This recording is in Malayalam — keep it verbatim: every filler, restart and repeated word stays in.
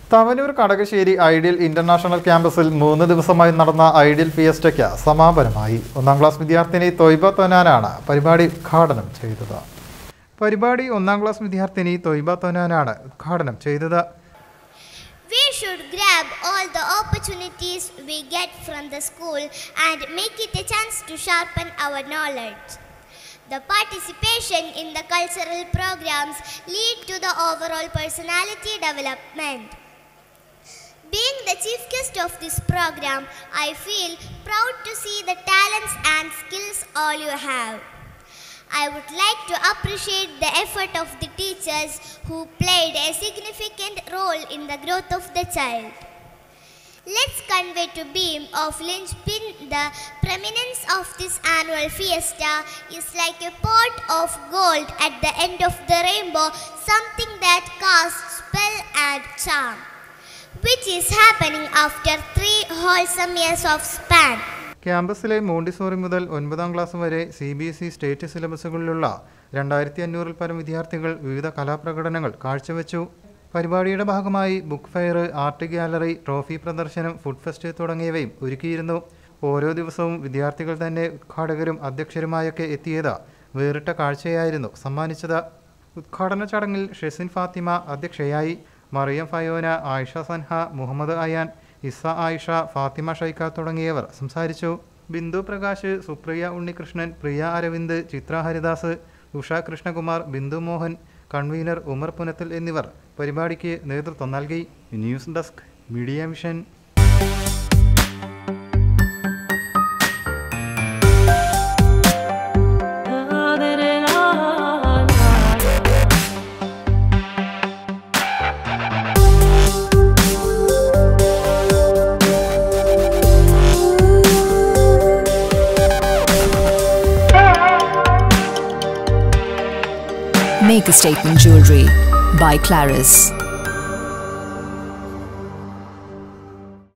തവനൂർ കടകശ്ശേരി ഐഡിയൽ ഇന്റർനാഷണൽ ക്യാമ്പസിൽ മൂന്ന് ദിവസമായി നടന്ന ഐഡിയൽ ഫിയസ്റ്റയ്ക്ക് സമാപനമായി. ഒന്നാം ക്ലാസ് വിദ്യാർത്ഥിനി തൊയ്ബ തൊനാനാണ് പരിപാടി ഉദ്ഘാടനം ചെയ്തത്. പരിപാടി ഒന്നാം ക്ലാസ് വിദ്യാർത്ഥിനി തൊയ്ബ തൊനാനാണ് ഉദ്ഘാടനം ചെയ്തത്. We should grab all the opportunities we get from the school and make it a chance to sharpen our knowledge. The participation in the cultural programs lead to the overall personality development. Being the chief guest of this program, I feel proud to see the talents and skills all you have. I would like to appreciate the effort of the teachers who played a significant role in the growth of the child. Let's convey to Beam of Lynchpin the preeminence of this annual fiesta is like a pot of gold at the end of the rainbow, something that casts spell and charm, which is happening after three wholesome years of span. ക്യാമ്പസിലെ മോണ്ടിസോറി മുതൽ ഒൻപതാം ക്ലാസ് വരെ C B S E state സിലബസുകളിലുള്ള രണ്ടായിരത്തി അഞ്ഞൂറിൽ പരം വിദ്യാർത്ഥികൾ വിവിധ കലാപ്രകടനങ്ങൾ കാഴ്ചവെച്ചു. പരിപാടിയുടെ ഭാഗമായി book fair, art gallery, trophy പ്രദർശനം, ഫുഡ് ഫെസ്റ്റ് തുടങ്ങിയവയും ഒരുക്കിയിരുന്നു. ഓരോ ദിവസവും വിദ്യാർത്ഥികൾ തന്നെ ഉദ്ഘാടകരും അധ്യക്ഷരുമായൊക്കെ എത്തിയത് വേറിട്ട കാഴ്ചയായിരുന്നു സമ്മാനിച്ചത്. ഉദ്ഘാടന ചടങ്ങിൽ ഷെസിൻ ഫാത്തിമ അധ്യക്ഷയായി. മറിയം ഫയോന, ആയിഷ സൻഹ, മുഹമ്മദ് അയാൻ, ഇസ ആയിഷ, ഫാത്തിമ ഷൈക്ക തുടങ്ങിയവർ സംസാരിച്ചു. ബിന്ദു പ്രകാശ്, സുപ്രിയ ഉണ്ണികൃഷ്ണൻ, പ്രിയ അരവിന്ദ്, ചിത്ര ഹരിദാസ്, ഉഷ കൃഷ്ണകുമാർ, ബിന്ദു മോഹൻ, കൺവീനർ ഉമർ പുനത്തിൽ എന്നിവർ പരിപാടിക്ക് നേതൃത്വം നൽകി. News desk, media vision. Make a Statement Jewelry by Claris.